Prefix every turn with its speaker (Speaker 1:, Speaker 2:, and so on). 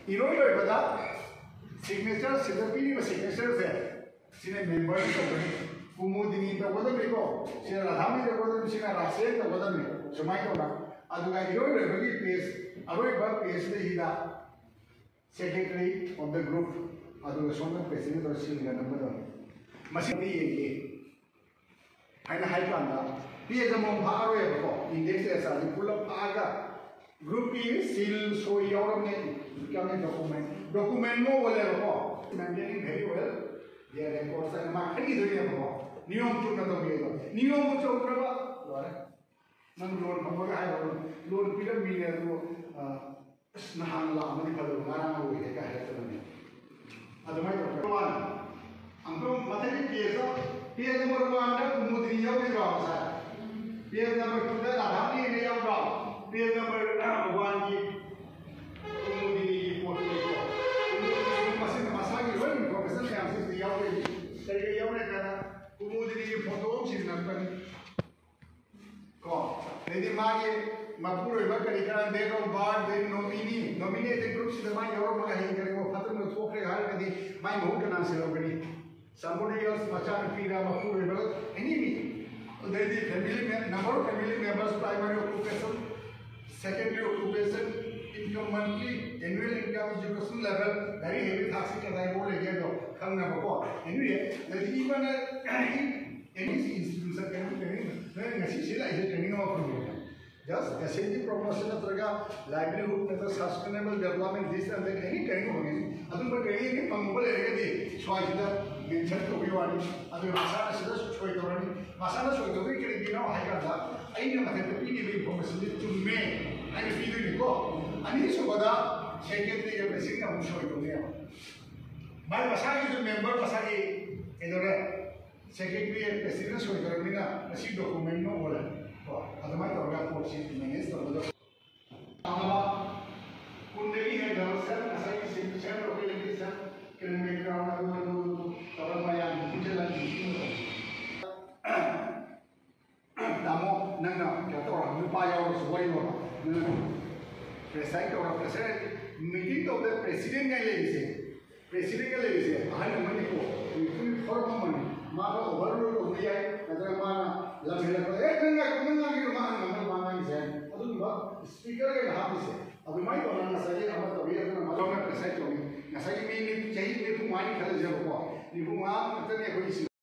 Speaker 1: इरोई लोई बता सिग्नेचर सिद्धपीनी में सिग्नेचर से सिने मेंबर तो बने कुमुदिनी तो बदल में को सिने राधामी तो बदल में सिने रासेल तो बदल में समाई तो ना अदुगा इरोई लोई बगी पेस अरोई बग पेस ले हिदा secretary of the group अदुगा Soman president और सिने नंबर दो मशीन भी ये है ना हाई पांडा भी एक जमों भाग रहे बको इंडेक्स ऐसा जो पुल अप आगा ग्रुप की सील सो यारों ने क्या ने डॉक्यूमेंट में बोले बको maintaining very well their records and marketing इधर ये बको नियम चुनना तो भी है नियम मुझे उतरवा लोरे नंग लोन हमको है लोन पिलर मिले तो नहान ला मनी पलो मारा हुए है क्या है तो नहीं अदमाई तो कौन अंकल मतलब कि पेज नंबर 1 दा कुमुदिनी याव के राव सा पेज नंबर 2 दा राधामी ने याव राव पेज नंबर 1 की कुमुदिनी की फोटो को मशीन मसा की वन प्रोफेसर ने हमसे याव के तरीके याव ने कहा कुमुदिनी की फोटो सिन नंबर को यदि मागे मपुर इबा करी करन दे रो बार दे नॉमिनेट ग्रुप से मां याव मगा हे करे वो खत्म में थोकरे हाल कदी मां बहुत ना से लोगनी somebody else macam pira mapu rebel any there is number of family members primary occupation secondary occupation income monthly annual income education level very heavy task ka dai bole ge do khangna bako anyway there is even any institution can be training ngasi sila is training of just SNG promotion atraga livelihood method sustainable development this and that any training hogi adun ba training ni pangubal ere di swajida mention to be wani adu masana sida choi dorani masana choi dori kiri bina hai ka da aina mathe to pini be information ni chumme ai pini ni ko ani so bada secretary ke president ka choi to ne mai masagi jo member masagi edore secretary ke president choi dorani na asi document no bola तो अदमाई तो अगर court से manage तो बदल हमारा कुंडली है दरअसल ऐसा कि सिंपल रोके लेकिन सर क्रिमिनल ग्राउंड में तो तब मैं यार मुझे लगी दामो नंगा क्या तो हम पाया और सुबह हो प्रेसिडेंट और प्रेसिडेंट मीटिंग तो द प्रेसिडेंट का ले इसे हाल में को कोई फॉर्म में मारा ओवरलोड हो गया है अगर मारा लम्बे नंगा की मान नंबर मांगा से अदुबा स्पीकर के हाथ से अभी मैं तो ना सही हम तो ये ना मतलब में प्रेसिडेंट होगी ना सही में चाहिए ने मानी खल जब को नि बुमा तने कोई